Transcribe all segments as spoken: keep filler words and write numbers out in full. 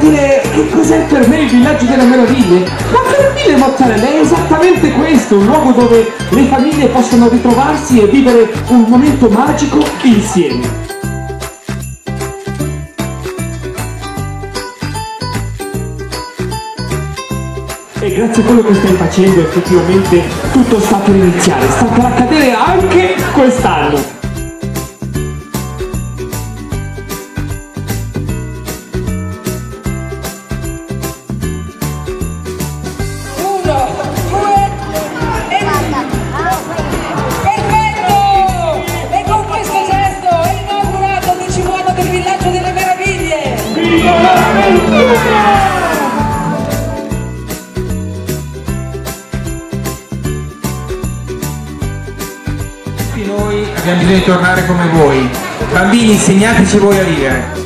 dire che cos'è per me il Villaggio delle Meraviglie. Ma per Mille Mozzarella è esattamente questo, un luogo dove le famiglie possono ritrovarsi e vivere un momento magico insieme. E grazie a quello che stai facendo effettivamente tutto sta per iniziare, sta per accadere anche quest'anno. Noi abbiamo bisogno di tornare come voi. Bambini, insegnateci voi a vivere.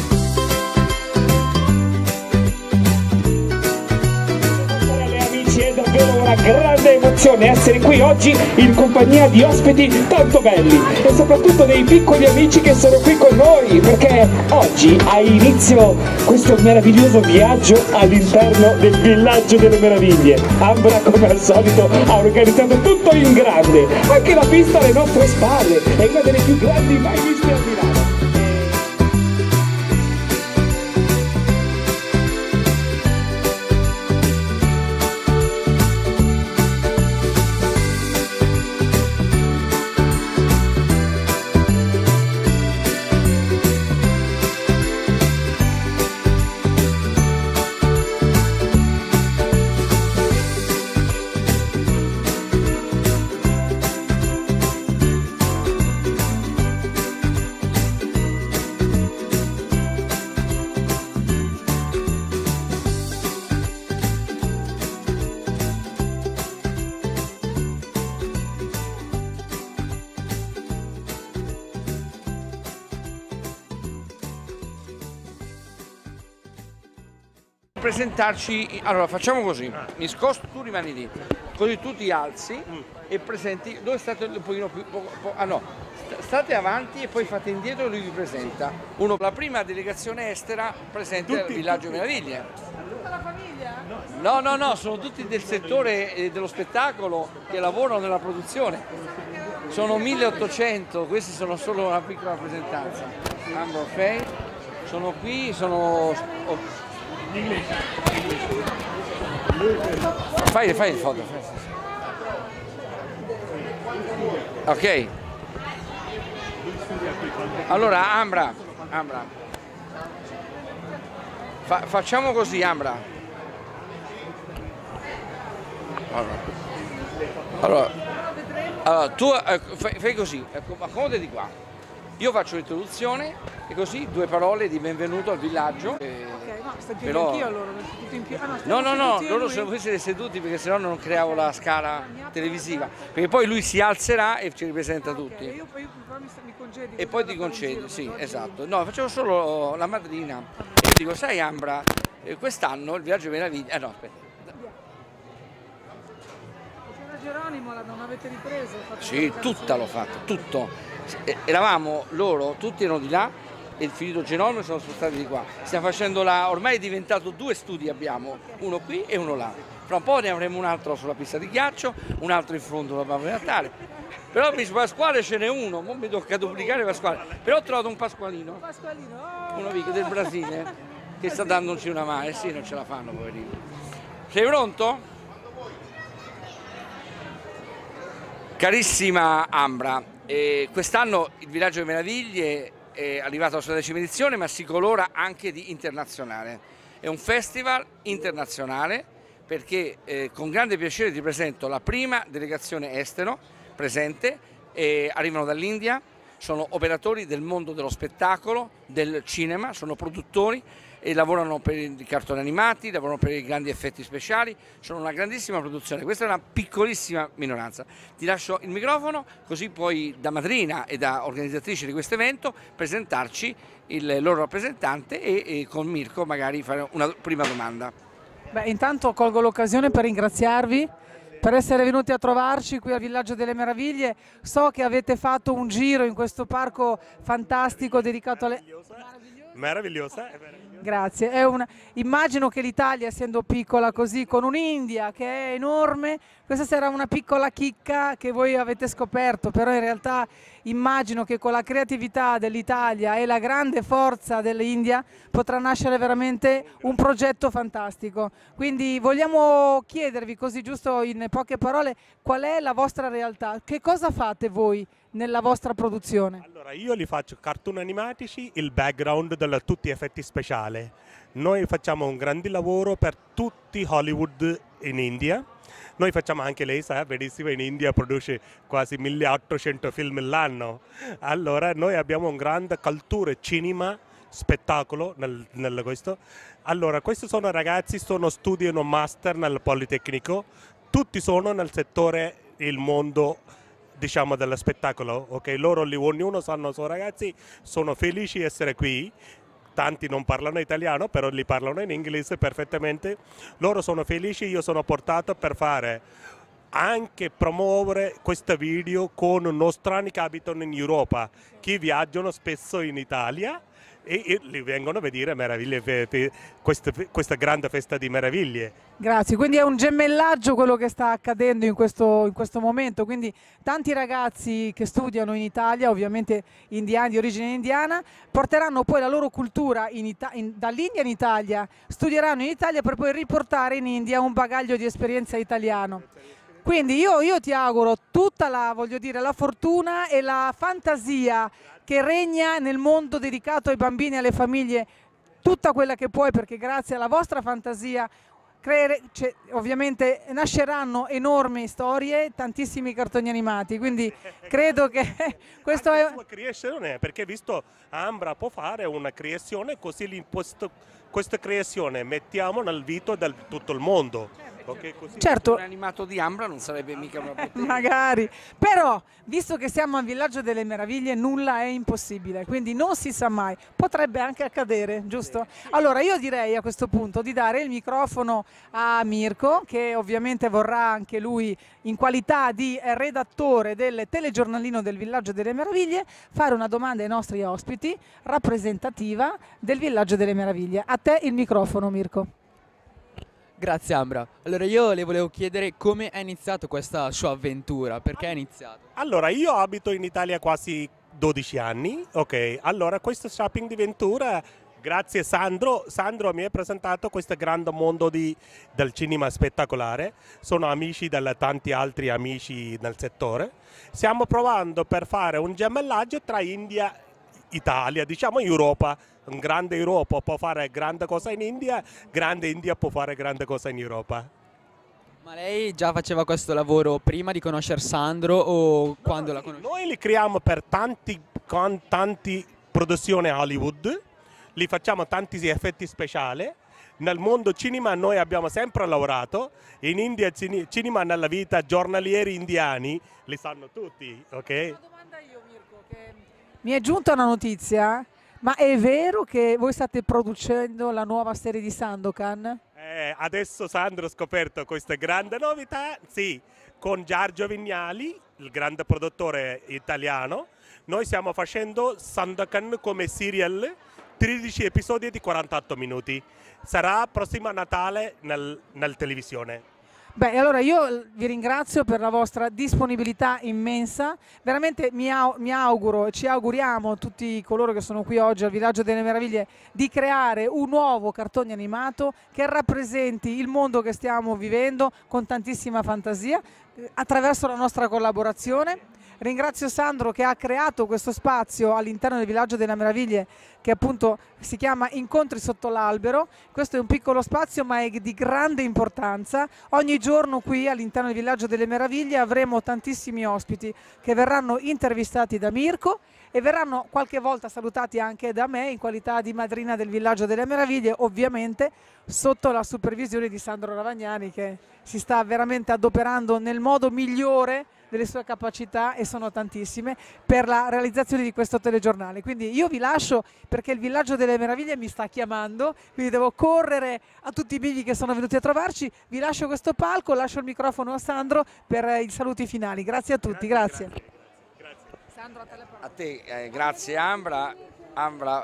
È davvero una grande emozione essere qui oggi in compagnia di ospiti tanto belli e soprattutto dei piccoli amici che sono qui con noi, perché oggi ha inizio questo meraviglioso viaggio all'interno del Villaggio delle Meraviglie. Ambra, come al solito, ha organizzato tutto in grande, anche la pista alle nostre spalle è una delle più grandi mai viste a Milano. Presentarci, allora facciamo così, mi scosto, tu rimani lì, così tu ti alzi mm. e presenti, dove state un pochino più, po, po, ah no, state avanti e poi fate indietro e lui vi presenta. Uno, la prima delegazione estera presente tutti, al Villaggio tutti. Meraviglie. Tutta la famiglia? No, no, no, sono tutti del settore eh, dello spettacolo che lavorano nella produzione. Sono milleottocento, questi sono solo una piccola rappresentanza. Ambra, ok? Sono qui, sono... Oh. Fai, fai il foto. Ok. Allora Ambra, Ambra. Fa, facciamo così, Ambra. Allora, allora, allora tu eh, fai, fai così, accomodati qua. Io faccio l'introduzione e così due parole di benvenuto al villaggio. Eh, ok, no, sto in piedi però... anch'io allora, tutto in piedi. Ah, no, no, no, no, loro se voi siete seduti perché sennò non creavo la scala televisiva. Perché poi lui si alzerà e ci ripresenta tutti. Okay, io poi io, però mi, mi concedi. E poi ti concedi, sì, esatto. No, facciamo solo la madrina. E io dico, sai Ambra, eh, quest'anno il Villaggio Meraviglia... Eh no, aspetta. C'era Geronimo, non avete ripreso? Sì, tutta l'ho fatta, tutto. Eravamo loro, tutti erano di là e il finito Geronimo sono spostati di qua. Stiamo facendo la, ormai è diventato due studi abbiamo, uno qui e uno là. Fra un po' ne avremo un altro sulla pista di ghiaccio, un altro in fondo alla Babbo Natale. Però Miss Pasquale ce n'è uno, non mi tocca duplicare Pasquale. Però ho trovato un Pasqualino, Pasqualino. Oh. un amico del Brasile, che sta dandoci una mano. Eh sì, non ce la fanno, poverino. Sei pronto? Carissima Ambra, eh, quest'anno il Villaggio delle Meraviglie è arrivato alla sua decima edizione, ma si colora anche di internazionale. È un festival internazionale perché eh, con grande piacere ti presento la prima delegazione estero presente, eh, arrivano dall'India, sono operatori del mondo dello spettacolo, del cinema, sono produttori e lavorano per i cartoni animati, lavorano per i grandi effetti speciali, sono una grandissima produzione. Questa è una piccolissima minoranza. Ti lascio il microfono così puoi da madrina e da organizzatrice di questo evento presentarci il loro rappresentante e, e con Mirko magari fare una prima domanda. Beh, intanto colgo l'occasione per ringraziarvi per essere venuti a trovarci qui al Villaggio delle Meraviglie. So che avete fatto un giro in questo parco fantastico dedicato alle... meravigliosa. È meravigliosa. Grazie. È una... Immagino che l'Italia, essendo piccola così, con un'India che è enorme, questa sarà una piccola chicca che voi avete scoperto, però in realtà immagino che con la creatività dell'Italia e la grande forza dell'India potrà nascere veramente un progetto fantastico. Quindi vogliamo chiedervi, così giusto in poche parole, qual è la vostra realtà? Che cosa fate voi nella vostra produzione? Allora, io li faccio cartoni animatici, il background di tutti gli effetti speciali. Noi facciamo un grande lavoro per tutti Hollywood in India. Noi facciamo anche, lei sa benissimo, in India produce quasi milleottocento film l'anno. Allora noi abbiamo una grande cultura cinema, spettacolo nel, nel questo. Allora questi sono ragazzi, sono studiano master nel Politecnico, tutti sono nel settore, il mondo diciamo dello spettacolo, ok? Loro lì, ognuno sanno, sono ragazzi, sono felici di essere qui. Tanti non parlano italiano, però li parlano in inglese perfettamente. Loro sono felici, io sono portato per fare anche promuovere questo video con nostrani che abitano in Europa, che viaggiano spesso in Italia e, e li vengono a vedere meraviglie, questa, questa grande festa di meraviglie. Grazie, quindi è un gemellaggio quello che sta accadendo in questo, in questo momento, quindi tanti ragazzi che studiano in Italia, ovviamente indiani di origine indiana, porteranno poi la loro cultura dall'India in Italia, studieranno in Italia per poi riportare in India un bagaglio di esperienza italiano. Quindi io, io ti auguro tutta la, voglio dire, la fortuna e la fantasia che regna nel mondo dedicato ai bambini e alle famiglie, tutta quella che puoi, perché grazie alla vostra fantasia creere, cioè, ovviamente nasceranno enormi storie, tantissimi cartoni animati, quindi credo che questo anche è... Sua creazione, perché visto Ambra può fare una creazione, così l'imposto, questa creazione mettiamo nel vito di tutto il mondo. Okay, così. Certo, un animato di Ambra non sarebbe mica una bottega. Magari, però visto che siamo al Villaggio delle Meraviglie nulla è impossibile, quindi non si sa mai, potrebbe anche accadere, giusto? Allora io direi a questo punto di dare il microfono a Mirko, che ovviamente vorrà anche lui in qualità di redattore del telegiornalino del Villaggio delle Meraviglie fare una domanda ai nostri ospiti rappresentativa del Villaggio delle Meraviglie. A te il microfono, Mirko. Grazie Ambra. Allora io le volevo chiedere come è iniziato questa sua avventura, perché è iniziato? Allora io abito in Italia quasi dodici anni, ok, allora questo shopping di Ventura, grazie Sandro, Sandro mi ha presentato questo grande mondo di, del cinema spettacolare, sono amici di tanti altri amici nel settore, stiamo provando per fare un gemellaggio tra India e Italia, diciamo Europa. Un grande Europa può fare grande cosa in India, grande India può fare grande cosa in Europa. Ma lei già faceva questo lavoro prima di conoscere Sandro o no, quando la conosceva? Noi li creiamo per tanti, con tanti produzioni Hollywood, li facciamo tanti effetti speciali. Nel mondo cinema noi abbiamo sempre lavorato, in India cinema nella vita, giornalieri indiani li sanno tutti, ok? Una domanda io Mirko, che mi è giunta una notizia. Ma è vero che voi state producendo la nuova serie di Sandokan? Eh, adesso Sandro ha scoperto questa grande novità, sì, con Giorgio Vignali, il grande produttore italiano, noi stiamo facendo Sandokan come serial, tredici episodi di quarantotto minuti, sarà prossimo a Natale nel, nel televisione. Beh, allora io vi ringrazio per la vostra disponibilità immensa, veramente mi, au mi auguro e ci auguriamo tutti coloro che sono qui oggi al Villaggio delle Meraviglie di creare un nuovo cartone animato che rappresenti il mondo che stiamo vivendo con tantissima fantasia eh, attraverso la nostra collaborazione. Ringrazio Sandro che ha creato questo spazio all'interno del Villaggio delle Meraviglie che appunto si chiama Incontri sotto l'albero. Questo è un piccolo spazio ma è di grande importanza. Ogni giorno qui all'interno del Villaggio delle Meraviglie avremo tantissimi ospiti che verranno intervistati da Mirko e verranno qualche volta salutati anche da me in qualità di madrina del Villaggio delle Meraviglie, ovviamente sotto la supervisione di Sandro Ravagnani che si sta veramente adoperando nel modo migliore delle sue capacità, e sono tantissime, per la realizzazione di questo telegiornale. Quindi io vi lascio perché il Villaggio delle Meraviglie mi sta chiamando, quindi devo correre a tutti i bivi che sono venuti a trovarci. Vi lascio questo palco, lascio il microfono a Sandro per i saluti finali. Grazie a tutti, grazie. Grazie. Sandro, a te la parola. A te, eh, grazie Ambra. Ambra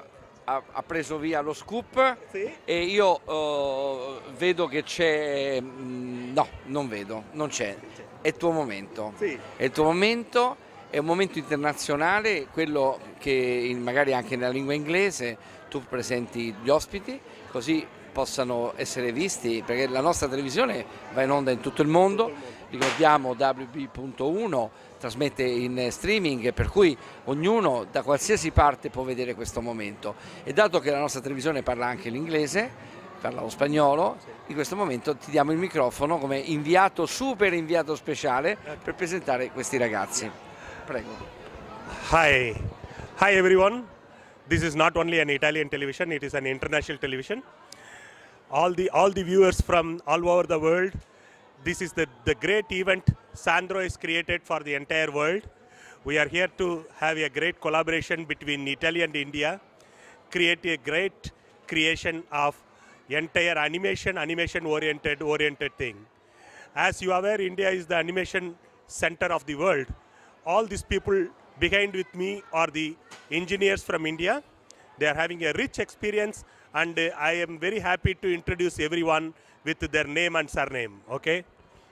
ha, ha preso via lo scoop Sì. e io uh, vedo che c'è... no, non vedo, non c'è. È il tuo momento. Sì. È il tuo momento, è un momento internazionale, quello che in, magari anche nella lingua inglese tu presenti gli ospiti, così possano essere visti, perché la nostra televisione va in onda in tutto il mondo, ricordiamo W B punto uno, trasmette in streaming, per cui ognuno da qualsiasi parte può vedere questo momento, e dato che la nostra televisione parla anche l'inglese, parla lo spagnolo, in questo momento ti diamo il microfono come inviato, super inviato speciale per presentare questi ragazzi. Prego. Hi. Hi everyone. This is not only an Italian television, it is an international television. All the, all the viewers from all over the world, this is the, the great event Sandro has created for the entire world. We are here to have a great collaboration between Italy and India, create a great creation of entire animation, animation oriented, oriented thing. As you are aware, India is the animation center of the world. All these people behind with me are the engineers from India. They are having a rich experience, and uh, I am very happy to introduce everyone with their name and surname. Okay.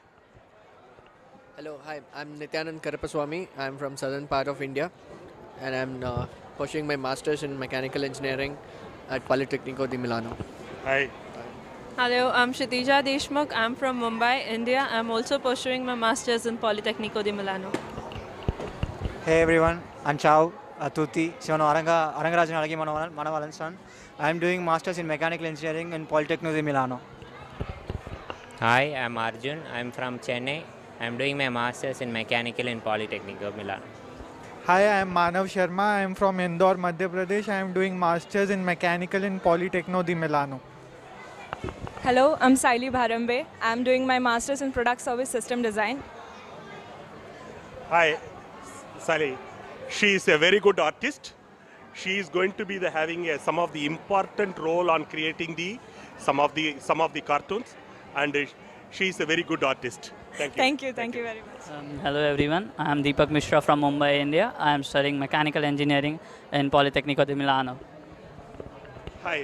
Hello, hi, I'm Nityanand Karapaswamy. I'm from southern part of India, and I'm uh, pursuing my master's in mechanical engineering at Politecnico di Milano. Hi. Hello, I'm Kshitija Deshmukh. I'm from Mumbai, India. I'm also pursuing my master's in Politecnico di Milano. Hey everyone, I'm ciao a tutti. Sono Aranga, Arangarajan Alagi Manavalan son. I'm doing masters in mechanical engineering in Politecnico di Milano. Hi, I'm Arjun. I'm from Chennai. I'm doing my masters in mechanical in Politecnico Milano. Hi, I'm Manav Sharma. I'm from Indore, Madhya Pradesh. I'm doing masters in mechanical in Politecnico di Milano. Hello, I'm Saili Bharambe. I'm doing my master's in product service system design. Hi, Sally. She is a very good artist. She is going to be the, having a, some of the important role on creating the some of the some of the cartoons, and uh, she is a very good artist. Thank you. Thank you. Thank you very much. Um, hello everyone. I am Deepak Mishra from Mumbai, India. I am studying mechanical engineering in Politecnico di Milano. Hi.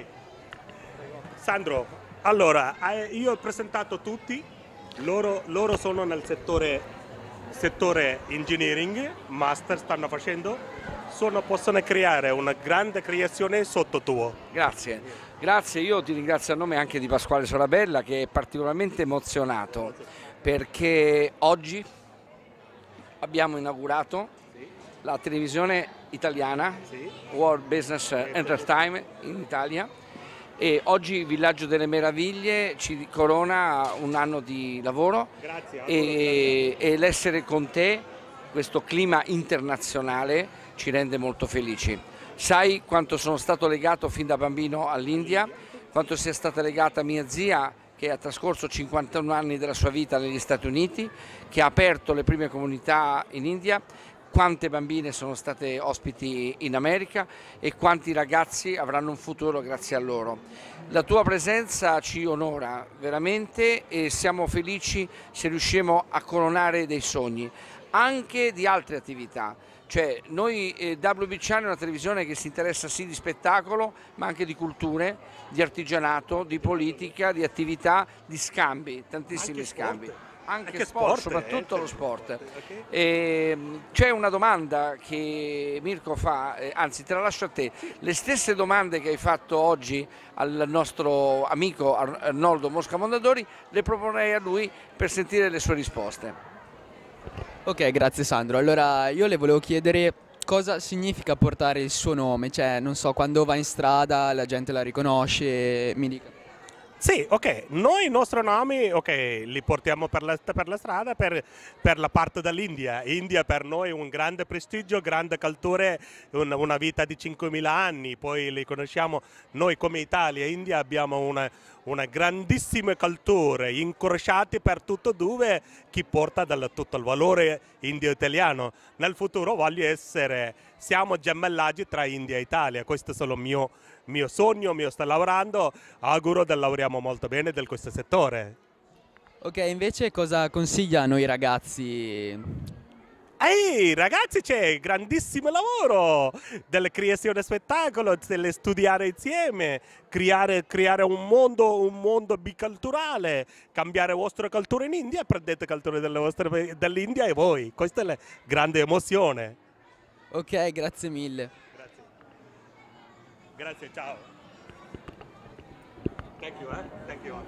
Sandro, allora eh, io ho presentato tutti. Loro, loro sono nel settore settore engineering, master stanno facendo, sono, possono creare una grande creazione sotto tuo. Grazie, grazie, io ti ringrazio a nome anche di Pasquale Sorabella, che è particolarmente emozionato perché oggi abbiamo inaugurato la televisione italiana, World Business Entertainment in Italia, e oggi il Villaggio delle Meraviglie ci corona un anno di lavoro. Grazie, e, e l'essere con te, questo clima internazionale, ci rende molto felici. Sai quanto sono stato legato fin da bambino all'India, quanto sia stata legata mia zia, che ha trascorso cinquantuno anni della sua vita negli Stati Uniti, che ha aperto le prime comunità in India, quante bambine sono state ospiti in America e quanti ragazzi avranno un futuro grazie a loro. La tua presenza ci onora veramente e siamo felici se riusciamo a coronare dei sogni, anche di altre attività. Cioè, noi eh, W B Channel è una televisione che si interessa sì di spettacolo, ma anche di culture, di artigianato, di politica, di attività, di scambi, tantissimi anche scambi. Sport. Anche, anche sport, sport, soprattutto eh, lo sport. Okay. C'è una domanda che Mirko fa, eh, anzi te la lascio a te, le stesse domande che hai fatto oggi al nostro amico Arnoldo Mosca Mondadori le proporrei a lui per sentire le sue risposte. Ok, grazie Sandro. Allora io le volevo chiedere cosa significa portare il suo nome, cioè non so, quando va in strada la gente la riconosce, mi dica. Sì, ok, noi i nostri nomi ok, li portiamo per la, per la strada per, per la parte dell'India. India per noi è un grande prestigio, grande cultura, un, una vita di cinquemila anni, poi li conosciamo noi come Italia e India abbiamo una, una grandissima cultura, incrociati per tutto dove chi porta del, tutto il valore indio-italiano. Nel futuro voglio essere, siamo gemellaggi tra India e Italia, questo è solo il mio mio sogno, mi sto lavorando, auguro che lavoriamo molto bene in questo settore. Ok, invece cosa consiglia a noi ragazzi? Ehi ragazzi, c'è grandissimo lavoro della creazione spettacolo, del studiare insieme, creare, creare un mondo, un mondo biculturale, cambiare la vostra cultura in India e prendete cultura della vostra- dell'India e voi. Questa è la grande emozione. Ok, grazie mille. Grazie. Grazie, ciao. Thank you, eh? Thank you.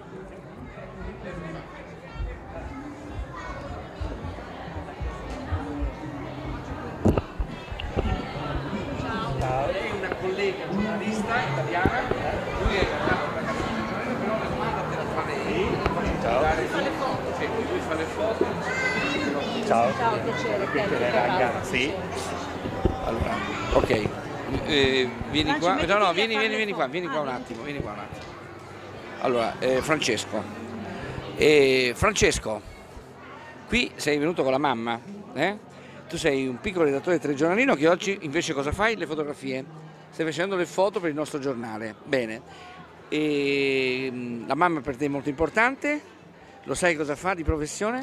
Lei è una collega giornalista italiana, lui è andato per la campagna, però la domanda te la fa lei. Ciao. Fa le foto. Sì, lui fa le foto. Ciao. Ciao, piacere. Piacere, raga. Sì. Allora, ok. Eh, vieni Franci, qua. mettiti No, no, a vieni, fare vieni, le vieni qua, foto. vieni Ah, qua un vieni. attimo, vieni qua un attimo. Allora, eh, Francesco. Eh, Francesco, qui sei venuto con la mamma, eh? Tu sei un piccolo redattore del telegiornalino che oggi invece cosa fai? Le fotografie. Stai facendo le foto per il nostro giornale. Bene. E, mh, la mamma per te è molto importante. Lo sai cosa fa di professione?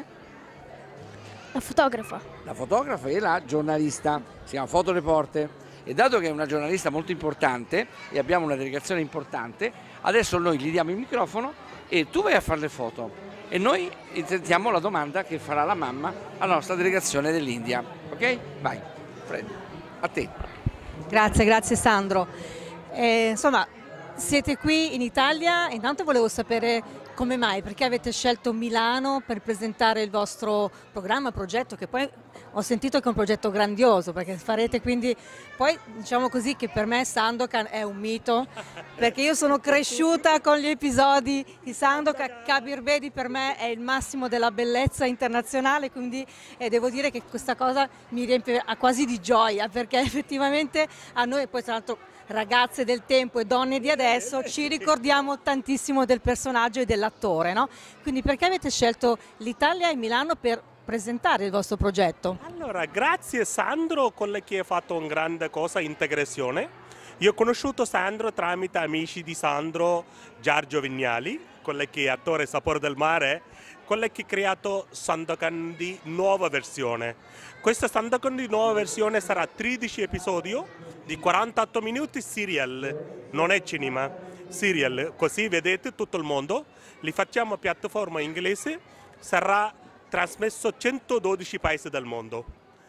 La fotografa. La fotografa e la giornalista. Si chiama fotoreporter. E dato che è una giornalista molto importante e abbiamo una delegazione importante, adesso noi gli diamo il microfono e tu vai a fare le foto. E noi sentiamo la domanda che farà la mamma alla nostra delegazione dell'India. Ok? Vai, Fred, a te. Grazie, grazie Sandro. Eh, insomma, siete qui in Italia, intanto volevo sapere come mai, perché avete scelto Milano per presentare il vostro programma, progetto, che poi ho sentito che è un progetto grandioso, perché farete quindi, poi diciamo così che per me Sandokan è un mito, perché io sono cresciuta con gli episodi di Sandokan, Kabir Bedi per me è il massimo della bellezza internazionale, quindi eh, devo dire che questa cosa mi riempie quasi di gioia, perché effettivamente a noi, poi tra l'altro ragazze del tempo e donne di adesso, ci ricordiamo tantissimo del personaggio e dell'attore, no? Quindi perché avete scelto l'Italia e Milano per presentare il vostro progetto? Allora, grazie Sandro, con che ha fatto una grande cosa, integrazione. Io ho conosciuto Sandro tramite amici di Sandro, Giorgio Vignali, con che è attore Sapore del Mare, con che ha creato Sandokan di nuova versione. Questa Sandokan di nuova versione sarà tredici episodi di quarantotto minuti serial, non è cinema, serial, così vedete tutto il mondo, li facciamo a piattaforma inglese, sarà trasmesso in centododici paesi del mondo.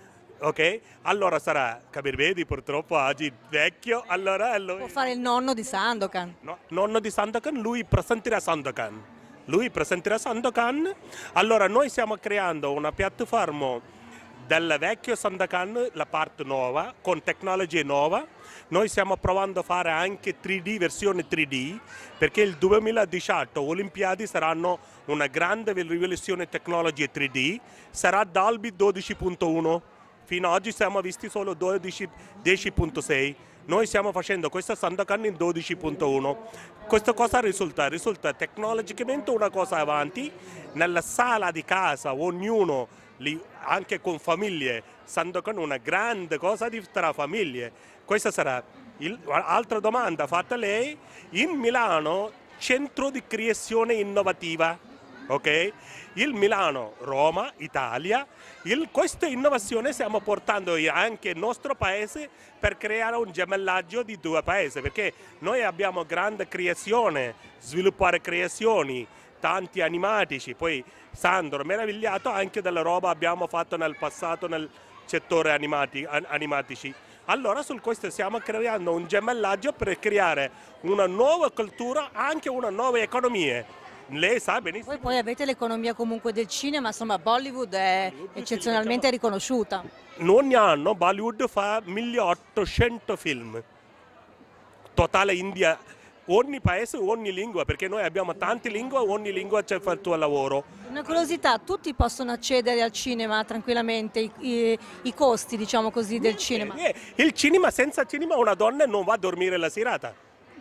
Ok? Allora sarà Kabir Bedi, purtroppo oggi vecchio, allora lui... Può fare il nonno di Sandokan. No, nonno di Sandokan, lui presenterà Sandokan. Lui presenterà Sandokan. Allora noi stiamo creando una piattaforma del vecchio Sandokan, la parte nuova, con tecnologia nuova. Noi stiamo provando a fare anche tre D, versione tre D, perché il duemiladiciotto Olimpiadi saranno una grande rivoluzione tecnologia tre D, sarà Dolby dodici punto uno. Fino ad oggi siamo visti solo dieci punto sei. Noi stiamo facendo questa Sandokan in dodici punto uno. Questo cosa risulta? Risulta tecnologicamente una cosa avanti. Nella sala di casa, ognuno, lì, anche con famiglie, Sandokan una grande cosa di tra famiglie. Questa sarà l'altra domanda fatta a lei. In Milano, centro di creazione innovativa. Ok? Il Milano, Roma, Italia, il, questa innovazione stiamo portando anche nel nostro paese per creare un gemellaggio di due paesi, perché noi abbiamo grande creazione, sviluppare creazioni, tanti animatici, poi Sandro è meravigliato anche della roba abbiamo fatto nel passato nel settore animati, animatici. Allora su questo stiamo creando un gemellaggio per creare una nuova cultura, anche una nuova economia. Lei sa benissimo. Voi poi avete l'economia comunque del cinema, insomma Bollywood è eccezionalmente riconosciuta. Ogni anno Bollywood fa milleottocento film, totale India, ogni paese, ogni lingua, perché noi abbiamo tante lingue, ogni lingua c'è fa il tuo lavoro. Una curiosità, tutti possono accedere al cinema tranquillamente, i, i, i costi diciamo così del cinema? Il cinema, senza cinema una donna non va a dormire la serata.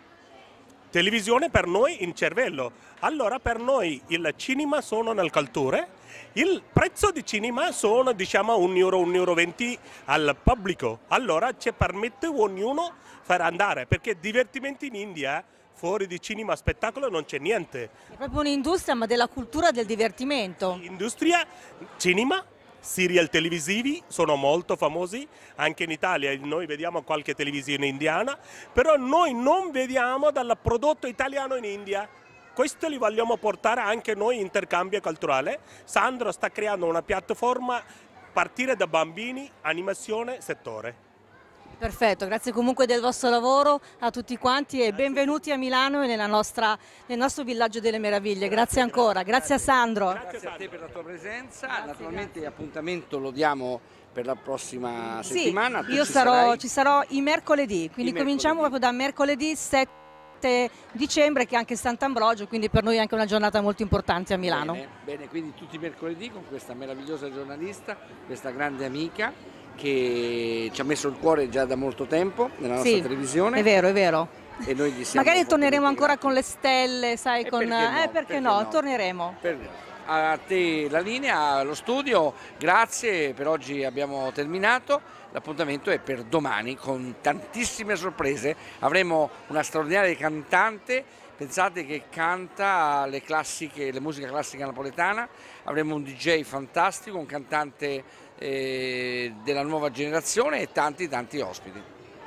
Televisione per noi in cervello, allora per noi il cinema sono nel culture, il prezzo di cinema sono diciamo un euro, un euro venti al pubblico, allora ci permette ognuno far andare, perché divertimento in India fuori di cinema spettacolo non c'è niente. È proprio un'industria ma della cultura del divertimento. Industria, cinema, serial televisivi, sono molto famosi, anche in Italia noi vediamo qualche televisione indiana, però noi non vediamo dal prodotto italiano in India. Questo li vogliamo portare anche noi in intercambio culturale. Sandro sta creando una piattaforma a partire da bambini, animazione, settore. Perfetto, grazie comunque del vostro lavoro a tutti quanti e benvenuti a Milano e nella nostra, nel nostro villaggio delle meraviglie. Grazie ancora, grazie a Sandro. Grazie a te per la tua presenza, grazie, naturalmente l'appuntamento lo diamo per la prossima settimana. Sì, io ci, sarò, ci sarò i mercoledì, quindi I cominciamo mercoledì. proprio da mercoledì sette dicembre, che è anche Sant'Ambrogio, quindi per noi è anche una giornata molto importante a Milano. Bene, bene, quindi tutti i mercoledì con questa meravigliosa giornalista, questa grande amica che ci ha messo il cuore già da molto tempo nella nostra Sì, televisione. è vero, è vero. E noi gli siamo Magari torneremo fortemente ancora con le stelle, sai, E con... perché no, eh, perché, perché no, no. torneremo. Per- A te la linea, allo studio, grazie, per oggi abbiamo terminato, l'appuntamento è per domani con tantissime sorprese, avremo una straordinaria cantante, pensate che canta le classiche, le musica classica napoletana, avremo un D J fantastico, un cantante eh, della nuova generazione e tanti tanti ospiti.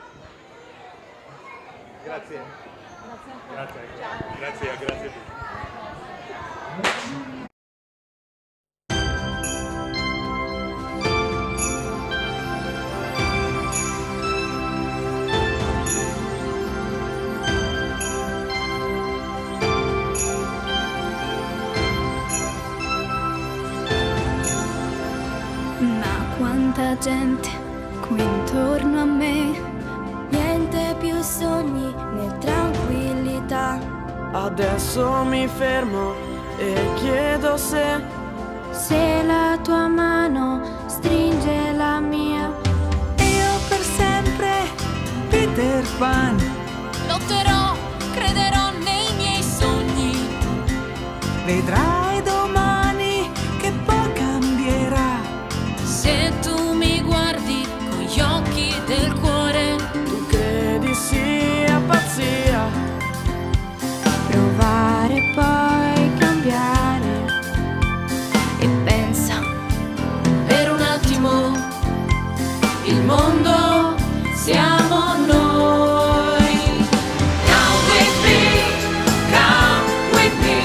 Grazie. Grazie. Grazie, grazie a tutti. Ma quanta gente qui intorno a me, niente più sogni né tranquillità. Adesso mi fermo e chiedo se Se la tua mano stringe la mia, io per sempre Peter Pan lotterò, crederò nei miei sogni. vedrai domani che poi cambierà. Se tu mi guardi con gli occhi del cuore, Tu credi sia pazzia, provare poi cambiare e pensa per un attimo, il mondo siamo noi. Come with me, come with me,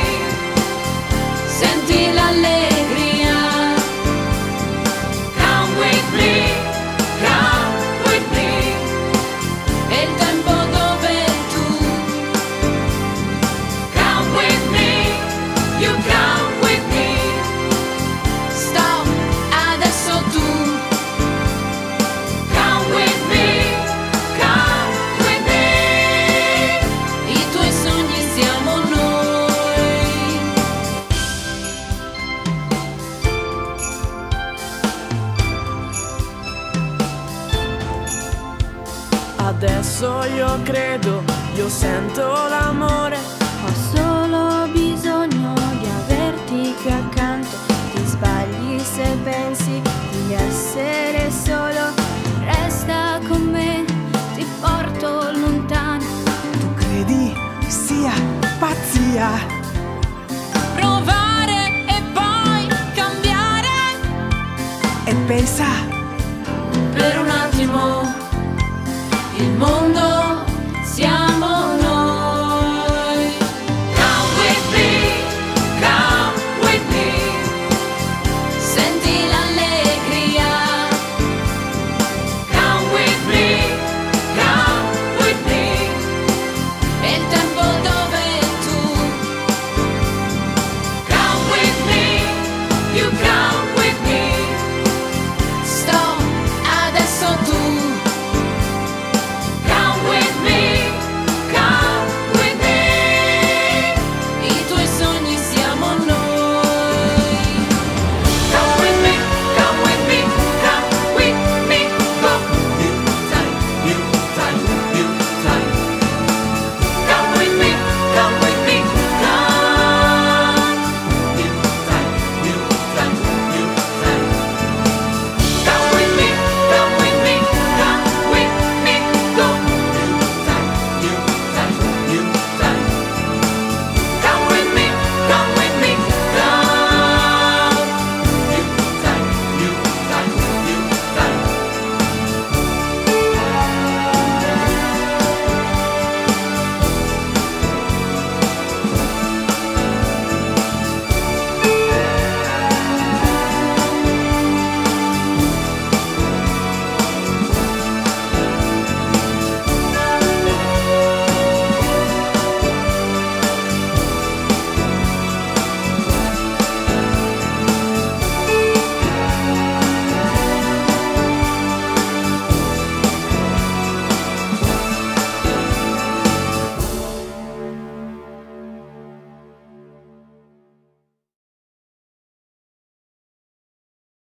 senti l'allegria. Come with me, come with me, è il tempo dove tu. Come with me, you come with me. Stop, adesso tu. Come with me, come with me. I tuoi sogni siamo noi. adesso io credo, io sento l'amore. Ho solo bisogno di averti qui accanto. Ti sbagli se pensi di essere solo. Resta con me, ti porto lontano. Tu credi sia pazzia, Provare e poi cambiare. e pensa Per un attimo il mondo